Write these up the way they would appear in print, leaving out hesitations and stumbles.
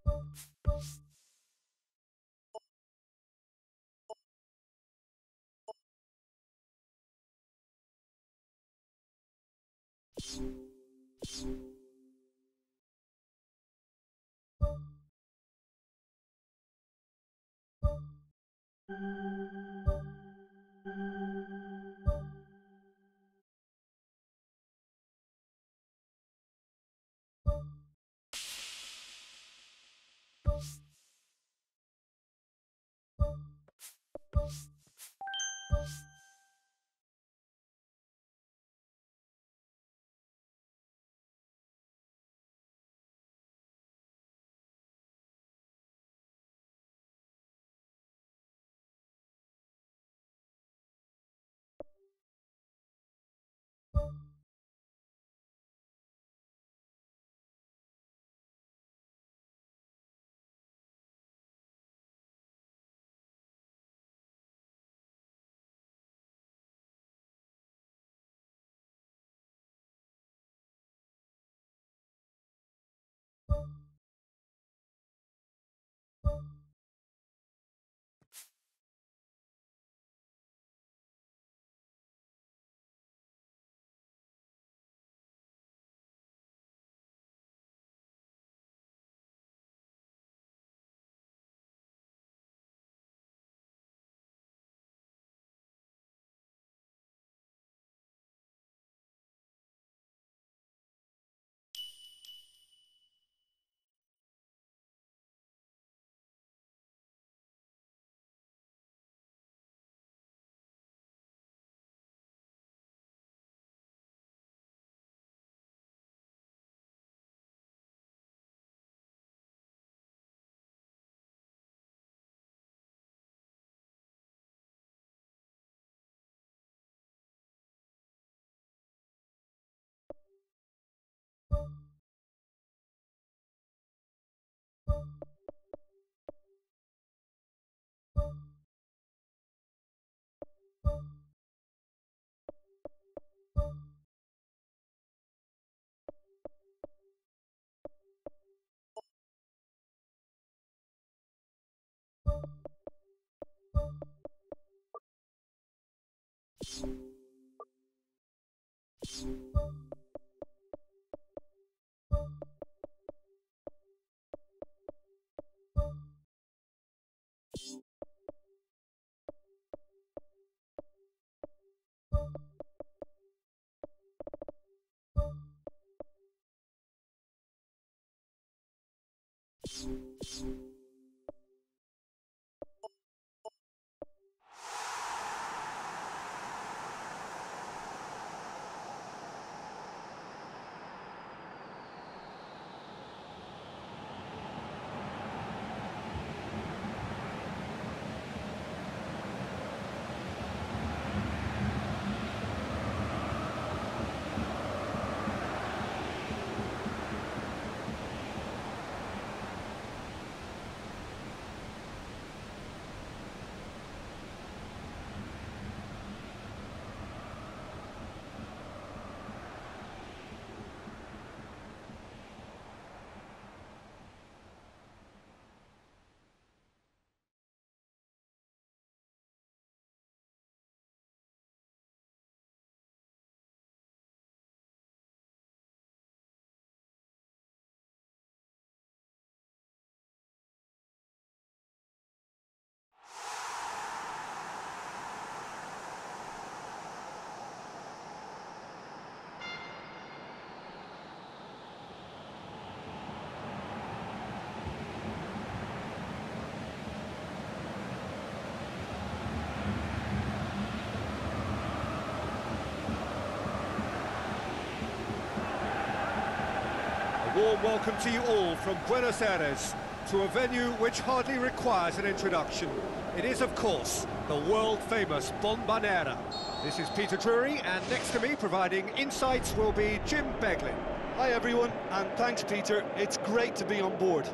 Warm welcome to you all from Buenos Aires to a venue which hardly requires an introduction. It is, of course, the world-famous Bombonera. This is Peter Drury, and next to me, providing insights, will be Jim Beglin. Hi everyone, and thanks Peter, it's great to be on board.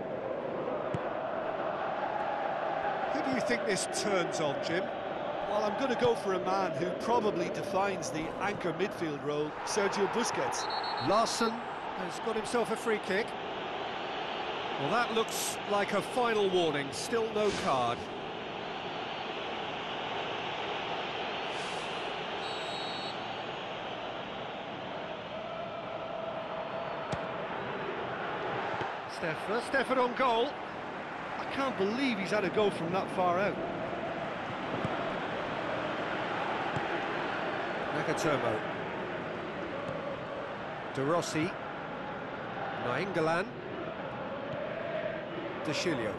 Who do you think this turns on, Jim? Well, I'm going to go for a man who probably defines the anchor midfield role, Sergio Busquets. Larsson has got himself a free kick. Well, that looks like a final warning, still no card. First effort on goal. I can't believe he's had a go from that far out. Nagatomo. De Rossi. Nainggolan. De Chilio.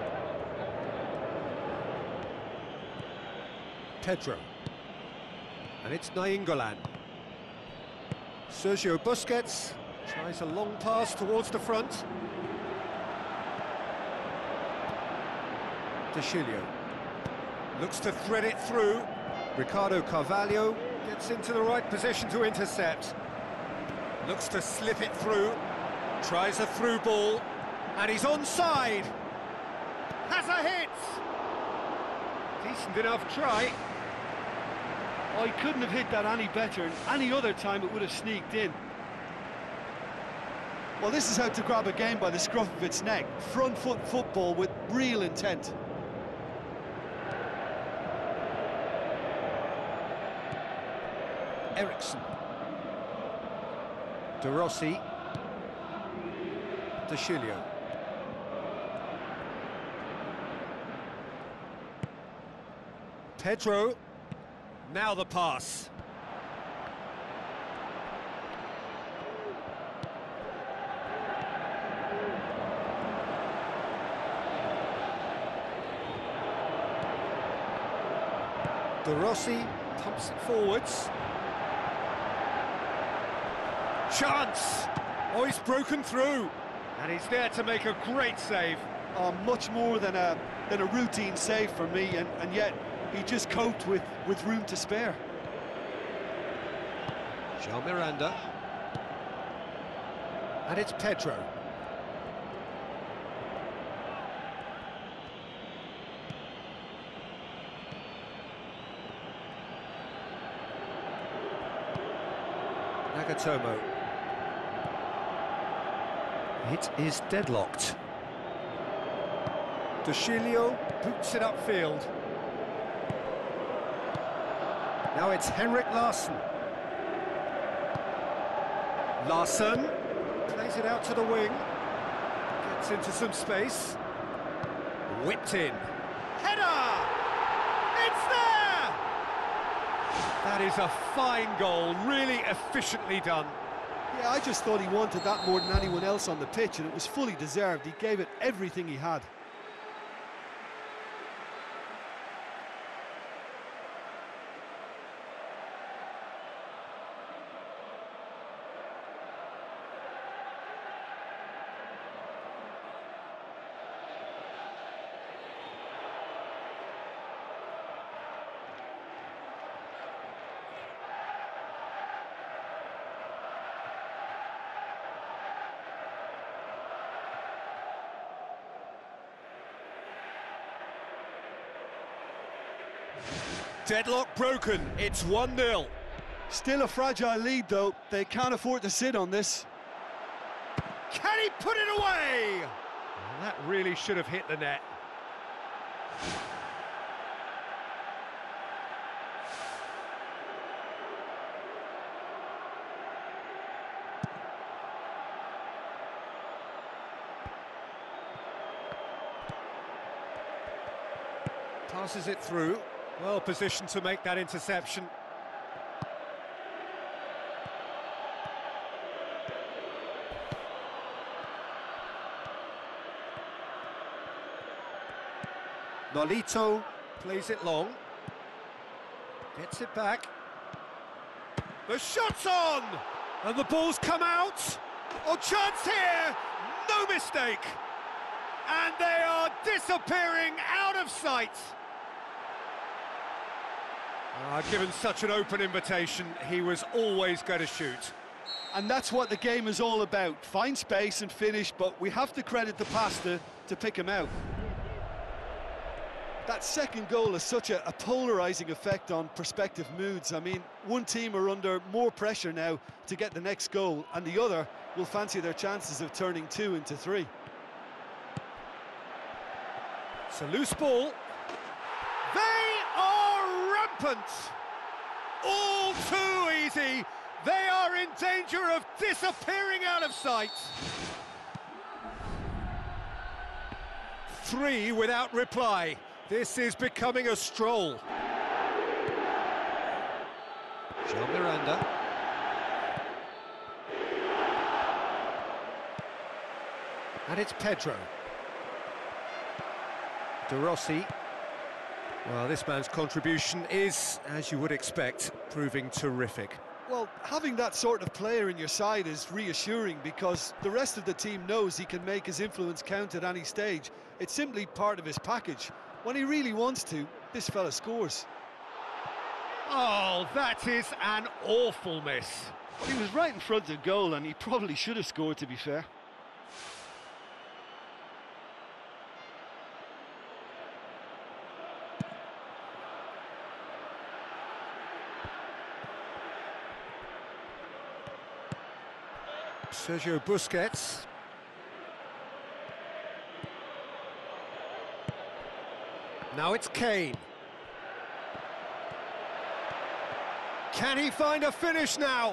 Pedro. And it's Nainggolan. Sergio Busquets tries a long pass towards the front. De Chilio looks to thread it through. Ricardo Carvalho gets into the right position to intercept. Looks to slip it through. Tries a through ball. And he's onside. Has a hit. Decent enough try. Oh, he couldn't have hit that any better, and any other time it would have sneaked in. Well, this is how to grab a game by the scruff of its neck. Front foot football with real intent. Eriksson. De Rossi. De Chilio. Pedro. Now the pass. De Rossi pumps it forwards. Chance! Oh, he's broken through. And he's there to make a great save. Oh, much more than a routine save for me, and yet he just coped with room to spare. João Miranda. And it's Pedro. Nagatomo. It is deadlocked. De Chilio boots it upfield. Now it's Henrik Larsson. Larsson plays it out to the wing. Gets into some space. Whipped in. Header! It's there! That is a fine goal, really efficiently done. Yeah, I just thought he wanted that more than anyone else on the pitch, and it was fully deserved. He gave it everything he had. Deadlock broken, it's 1-0. Still a fragile lead, though. They can't afford to sit on this. Can he put it away? That really should have hit the net. Passes it through. Well positioned to make that interception. Nolito plays it long. Gets it back. The shot's on! And the ball's come out. Oh, chance here! No mistake! And they are disappearing out of sight. Given such an open invitation, he was always going to shoot. And that's what the game is all about. Find space and finish, but we have to credit the passer to pick him out. That second goal has such a polarising effect on prospective moods. I mean, one team are under more pressure now to get the next goal, and the other will fancy their chances of turning 2 into 3. It's a loose ball. They are rampant! All too easy! They are in danger of disappearing out of sight! 3 without reply. This is becoming a stroll. Jean Miranda. And it's Pedro. De Rossi. Well, this man's contribution is, as you would expect, proving terrific. Well, having that sort of player in your side is reassuring because the rest of the team knows he can make his influence count at any stage. It's simply part of his package. When he really wants to, this fella scores. Oh, that is an awful miss. Well, he was right in front of goal and he probably should have scored, to be fair. Sergio Busquets. Now it's Kane. Can he find a finish now?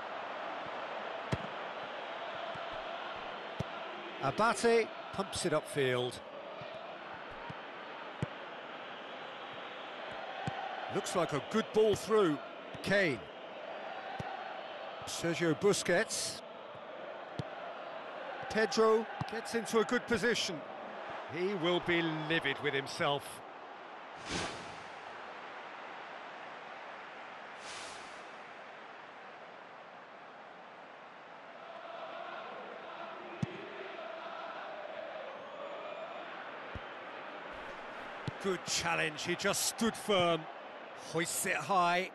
Abate pumps it upfield. Looks like a good ball through. Kane. Sergio Busquets. Pedro gets into a good position. He will be livid with himself. Good challenge, he just stood firm. Hoists it high.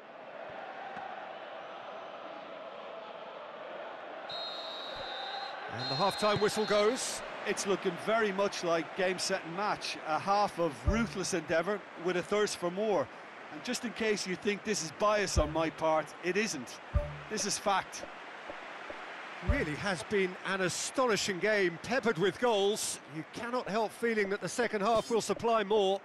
And the half-time whistle goes. It's looking very much like game, set and match. A half of ruthless endeavour with a thirst for more. And just in case you think this is bias on my part, it isn't. This is fact. Really has been an astonishing game, peppered with goals. You cannot help feeling that the second half will supply more.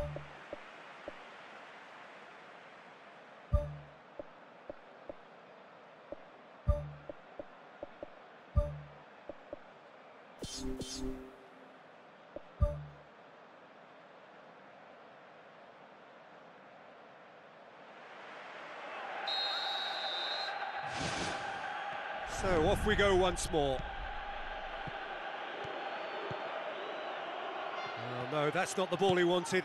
So off we go once more. Oh no, that's not the ball he wanted.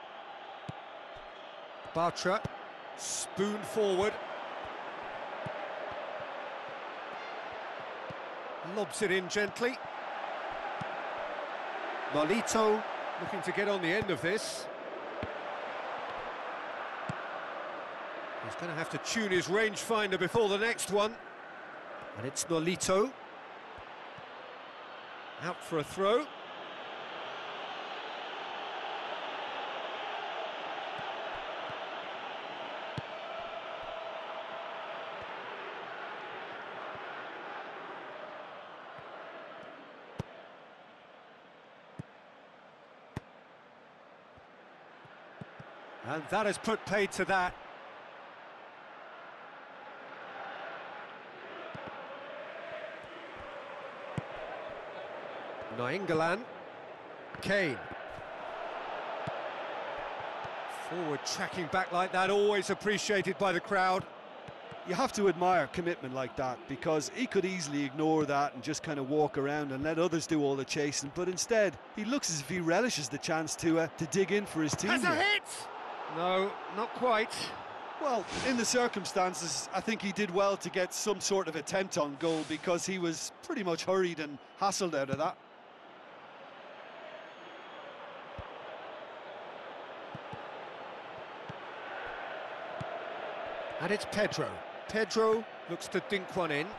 Bartra, spoon forward. Lobs it in gently. Nolito looking to get on the end of this. He's going to have to tune his rangefinder before the next one. And it's Nolito. Out for a throw. And that has put paid to that. Nainggolan. Kane. Forward tracking back like that, always appreciated by the crowd. You have to admire commitment like that because he could easily ignore that and just kind of walk around and let others do all the chasing, but instead he looks as if he relishes the chance to dig in for his team. Has a hit! No, not quite. Well, in the circumstances, I think he did well to get some sort of attempt on goal because he was pretty much hurried and hassled out of that. And it's Pedro. Pedro looks to dink one in.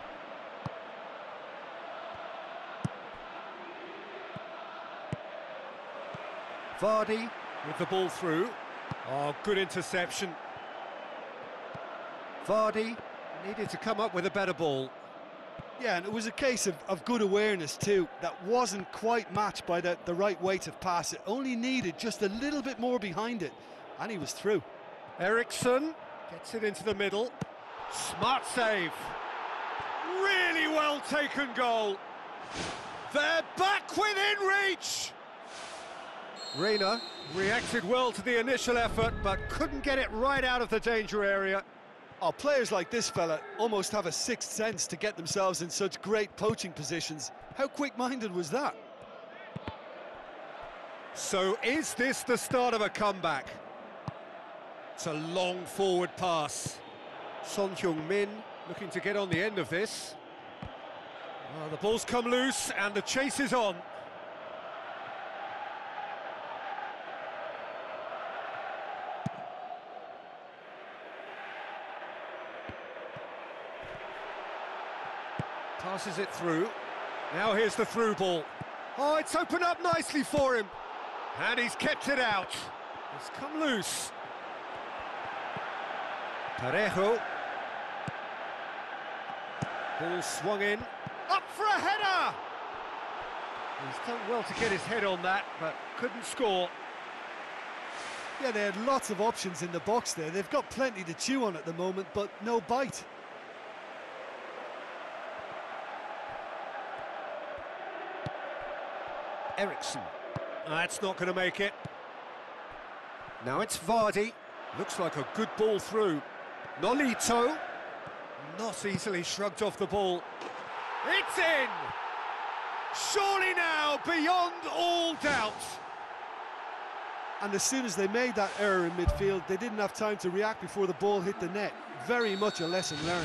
Vardy with the ball through. Oh, good interception. Vardy needed to come up with a better ball. Yeah, and it was a case of good awareness too. That wasn't quite matched by the right weight of pass. It only needed just a little bit more behind it, and he was through. Ericsson gets it into the middle. Smart save. Really well taken goal. They're back within reach. Reina reacted well to the initial effort, but couldn't get it right out of the danger area. Oh, players like this fella almost have a sixth sense to get themselves in such great poaching positions. How quick-minded was that? So is this the start of a comeback? It's a long forward pass. Son Heung-min looking to get on the end of this. Oh, the ball's come loose and the chase is on. Passes it through. Now here's the through ball. Oh, it's opened up nicely for him. And he's kept it out. It's come loose. Parejo. Ball swung in. Up for a header! He's done well to get his head on that, but couldn't score. Yeah, they had lots of options in the box there. They've got plenty to chew on at the moment, but no bite. Ericsson. That's not going to make it. Now it's Vardy. Looks like a good ball through. Nolito. Not easily shrugged off the ball. It's in! Surely now, beyond all doubt. And as soon as they made that error in midfield, they didn't have time to react before the ball hit the net. Very much a lesson learned.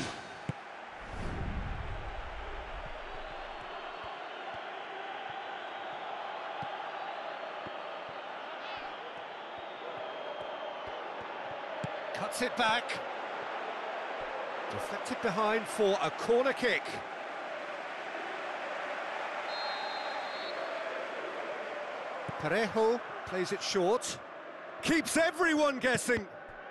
Cuts it back. Deflected behind for a corner kick. Parejo plays it short. Keeps everyone guessing.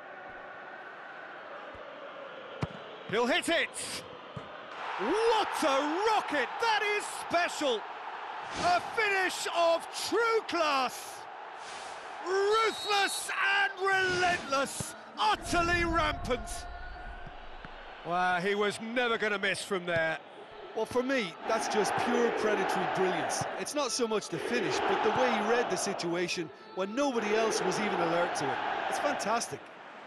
He'll hit it. What a rocket! That is special. A finish of true class. Ruthless and relentless. Utterly rampant. Well, he was never going to miss from there. Well, for me, that's just pure predatory brilliance. It's not so much the finish, but the way he read the situation when nobody else was even alert to it. It's fantastic.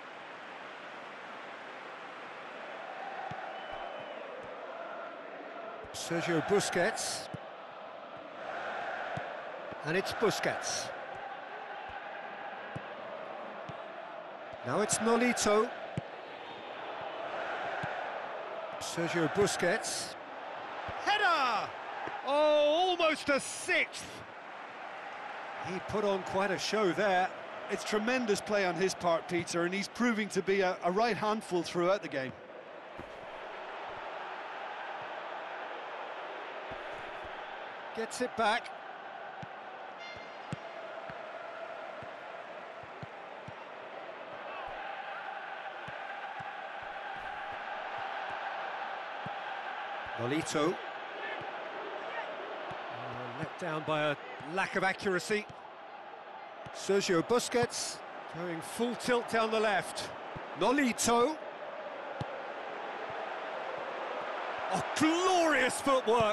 Sergio Busquets. And it's Busquets. Now it's Nolito. Sergio Busquets. Header! Oh, almost a sixth. He put on quite a show there. It's tremendous play on his part, Peter, and he's proving to be a right handful throughout the game. Gets it back. Nolito. Let down by a lack of accuracy. Sergio Busquets going full tilt down the left. Nolito. Oh, glorious footwork.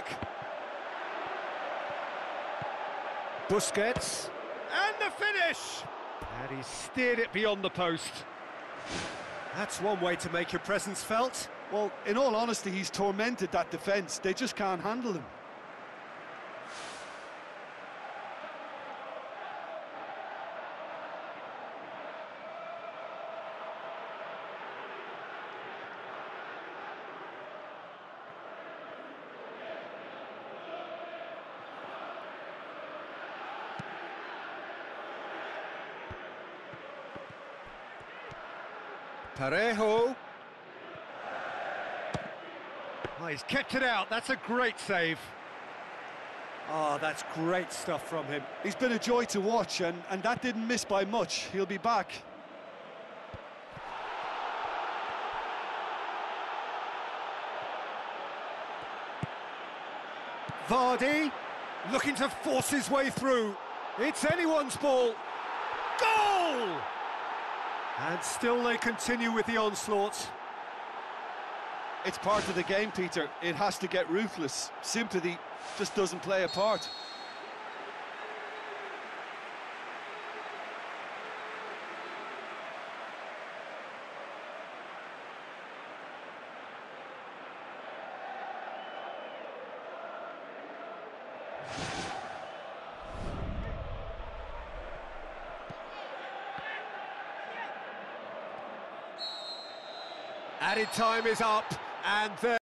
Busquets. And the finish! And he steered it beyond the post. That's one way to make your presence felt. Well, in all honesty, he's tormented that defence. They just can't handle him. Parejo. Oh, he's kept it out. That's a great save. Oh, that's great stuff from him. He's been a joy to watch, and that didn't miss by much. He'll be back. Vardy looking to force his way through. It's anyone's ball. Goal! And still they continue with the onslaught. It's part of the game, Peter. It has to get ruthless. Sympathy just doesn't play a part. Added time is up, and there